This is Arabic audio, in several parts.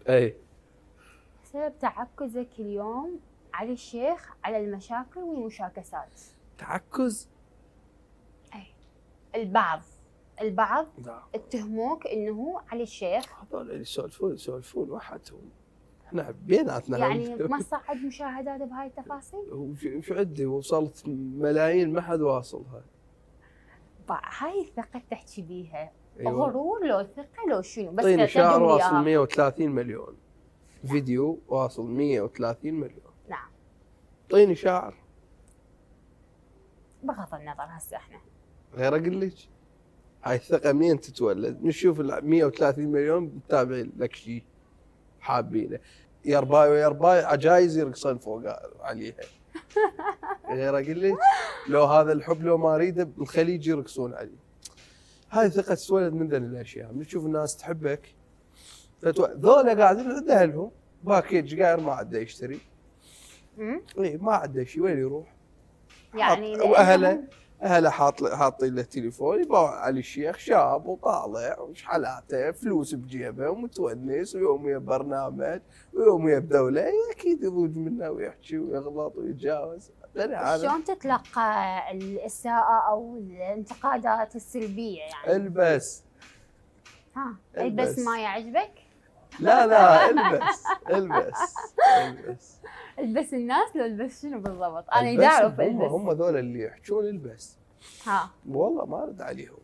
اي. سبب تعكزك اليوم علي الشيخ على المشاكل والمشاكسات. تعكز؟ اي. البعض لا. اتهموك انه علي الشيخ هذول اللي يسولفون وحدهم. احنا بيناتنا يعني ما صعد مشاهدات بهاي التفاصيل؟ وش عندي وصلت ملايين ما حد واصلها. هاي الثقة تحكي بيها. أيوة. غرور لو ثقة لو شنو؟ بس طيني شعر واصل إياها. 130 مليون. فيديو واصل 130 مليون. نعم. طيني شعر. بغض النظر هسه احنا غير اقول لك هاي الثقة منين تتولد؟ نشوف ال 130 مليون متابعين لك شيء حابينه. يرباي ويرباي عجايز يرقصون فوق عليها. غير اقول لك لو هذا الحب لو ما اريده بالخليج يرقصون عليه. هاي الثقة تتولد من ذن الاشياء، من تشوف الناس تحبك ذولا قاعدين عند اهلهم باكيج قاير ما عده يشتري. اي ما عده شيء، وين يروح؟ يعني اهله حاطين له تليفون يباوع علي الشيخ شاب وطالع وشحالاته فلوس بجيبه ومتونس ويوميا برنامج ويوميا بدوله، اكيد يضوج منه ويحكي ويغلط ويتجاوز. شلون تتلقى الاساءة او الانتقادات السلبية يعني؟ البس. البس ما يعجبك؟ لا البس. البس الناس لو البس شنو بالضبط؟ انا اريد اعرف البس. هم ذول اللي يحجون البس. والله ما ارد عليهم.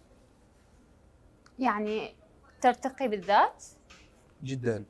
يعني ترتقي بالذات؟ جدا.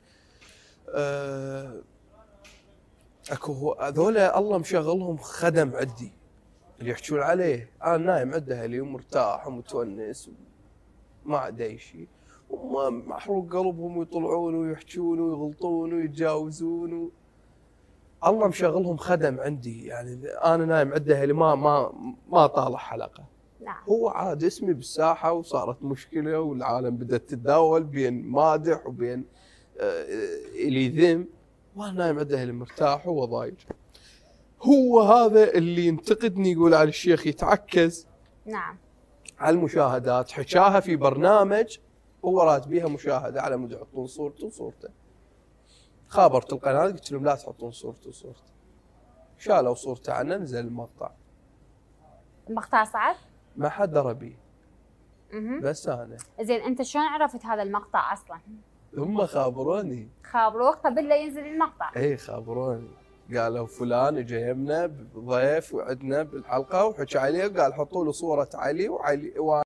اكو هذول الله مشغلهم خدم عندي اللي يحجون عليه. انا نايم عند اهلي ومرتاح ومتونس ما عنده اي شيء، وما محروق قلبهم ويطلعون ويحجون ويغلطون ويتجاوزون الله مشغلهم خدم عندي. يعني انا نايم عند اهلي ما طالع حلقه. نعم. هو عاد اسمي بالساحه وصارت مشكله والعالم بدات تتداول بين مادح وبين اللي ذم، وانا نايم عند اهلي مرتاح وهو ضايج. هو هذا اللي ينتقدني يقول على الشيخ يتعكز. نعم. على المشاهدات حكاها في برنامج هو راد بيها مشاهده على مود يحطون صورته وصورته. خابرت القناه قلت لهم لا تحطون صورته وصورته. شالوا صورته عنه نزل المقطع. المقطع صعب؟ ما حد درى بيه. بس انا. زين انت شلون عرفت هذا المقطع اصلا؟ هم خابروني. خابروك قبل لا ينزل المقطع؟ اي خابروني، قالوا فلان اجى يمنا ضيف وعدنا بالحلقه وحكى عليه وقال حطوا له صوره علي